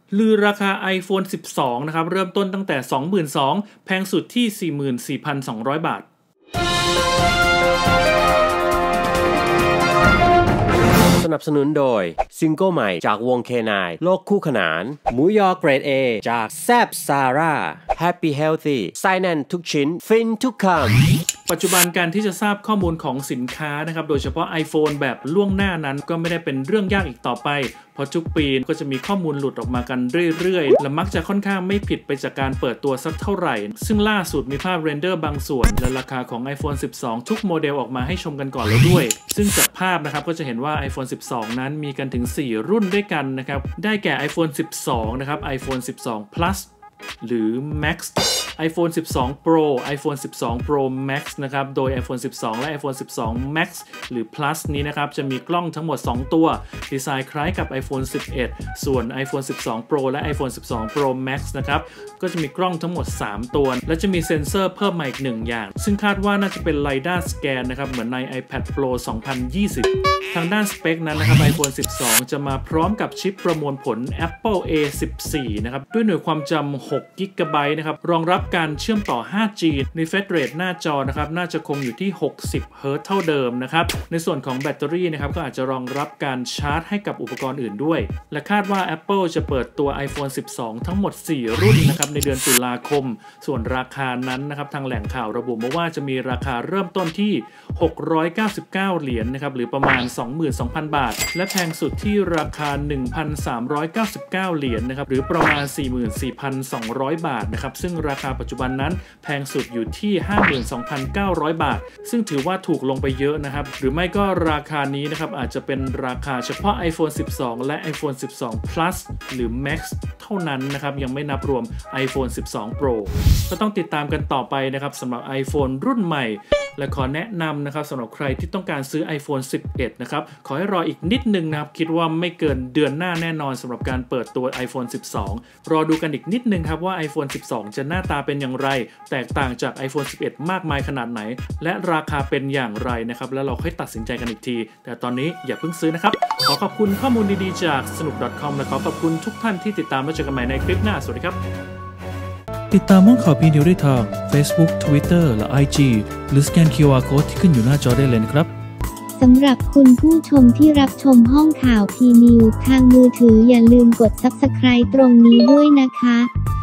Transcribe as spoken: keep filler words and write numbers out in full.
ลือราคา iPhone สิบสอง นะครับเริ่มต้นตั้งแต่ สองหมื่นสองพัน แพงสุดที่ สี่หมื่นสี่พันสองร้อย บาทสนับสนุนโดยซิงเกิลใหม่จากวง เค ไนน์ โลกคู่ขนานหมูยอเกรด A จากแซบซาร่า Happy Healthy ไส้แน่นทุกชิ้นฟินทุกคำปัจจุบันการที่จะทราบข้อมูลของสินค้านะครับโดยเฉพาะ iPhone แบบล่วงหน้านั้นก็ไม่ได้เป็นเรื่องยากอีกต่อไปเพราะทุกปีก็จะมีข้อมูลหลุดออกมากันเรื่อยๆและมักจะค่อนข้างไม่ผิดไปจากการเปิดตัวสักเท่าไหร่ซึ่งล่าสุดมีภาพเรนเดอร์บางส่วนและราคาของ iPhone สิบสอง ทุกโมเดลออกมาให้ชมกันก่อนแล้วด้วยซึ่งจากภาพนะครับก็จะเห็นว่า iPhone สิบสอง นั้นมีกันถึงสี่รุ่นด้วยกันนะครับได้แก่ iPhone สิบสอง นะครับ iPhone สิบสอง Plus หรือ Max iPhone สิบสอง Pro iPhone สิบสอง Pro Max นะครับโดย iPhone สิบสอง และ iPhone สิบสอง Max หรือ Plus นี้นะครับจะมีกล้องทั้งหมดสองตัวดีไซน์คล้ายกับ iPhone สิบเอ็ด ส่วน iPhone สิบสอง Pro และ iPhone สิบสอง Pro Max นะครับก็จะมีกล้องทั้งหมดสามตัวและจะมีเซ็นเซอร์เพิ่มมาอีกหนึ่งอย่างซึ่งคาดว่าน่าจะเป็น LiDAR Scan นะครับเหมือนใน iPad Pro สองพันยี่สิบ ทางด้านสเปคนั้นนะครับ iPhone สิบสอง จะมาพร้อมกับชิปประมวลผล Apple เอ สิบสี่ นะครับด้วยหน่วยความจำหกกิกะไบต์นะครับรองรับการเชื่อมต่อ ห้าจี refresh rate หน้าจอนะครับน่าจะคงอยู่ที่หกสิบเฮิร์ตซ์เท่าเดิมนะครับในส่วนของแบตเตอรี่นะครับก็อาจจะรองรับการชาร์จให้กับอุปกรณ์อื่นด้วยและคาดว่า Apple จะเปิดตัว iPhone สิบสอง ทั้งหมดสี่รุ่นนะครับในเดือนตุลาคมส่วนราคานั้นนะครับทางแหล่งข่าวระบุมาว่าจะมีราคาเริ่มต้นที่หกร้อยเก้าสิบเก้าเหรียญ นะครับหรือประมาณ สองหมื่นสองพัน บาทและแพงสุดที่ราคา หนึ่งพันสามร้อยเก้าสิบเก้าเหรียญ นะครับหรือประมาณ สี่หมื่นสี่พันสองร้อย บาทนะครับซึ่งราคาปัจจุบันนั้นแพงสุดอยู่ที่ ห้าหมื่นสองพันเก้าร้อย บาทซึ่งถือว่าถูกลงไปเยอะนะครับหรือไม่ก็ราคานี้นะครับอาจจะเป็นราคาเฉพาะ iPhone สิบสอง และ iPhone สิบสอง Plus หรือ Max เท่านั้นนะครับยังไม่นับรวม iPhone สิบสอง Pro ก็ต้องติดตามกันต่อไปนะครับสำหรับ iPhone รุ่นใหม่และขอแนะนำนะครับสำหรับใครที่ต้องการซื้อ iPhone สิบเอ็ด นะครับขอให้รออีกนิดนึงนะครับคิดว่าไม่เกินเดือนหน้าแน่นอนสำหรับการเปิดตัว iPhone สิบสอง รอดูกันอีกนิดนึงครับว่า iPhone สิบสอง จะหน้าตาเป็นอย่างไรแตกต่างจาก iPhone สิบเอ็ด มากมายขนาดไหนและราคาเป็นอย่างไรนะครับแล้วเราค่อยตัดสินใจกันอีกทีแต่ตอนนี้อย่าเพิ่งซื้อนะครับขอขอบคุณข้อมูลดีๆจากสนุก .com และขอขอบคุณทุกท่านที่ติดตามและเจอกันใหม่ในคลิปหน้าสวัสดีครับติดตามห้องข่าวพีนิวได้ทาง Facebook Twitter และ ไอ จี หรือสแกน คิว อาร์ Code ที่ขึ้นอยู่หน้าจอได้เลยนะครับสำหรับคุณผู้ชมที่รับชมห้องข่าวพีนิวทางมือถืออย่าลืมกด ซับสไครบ์ ตรงนี้ด้วยนะคะ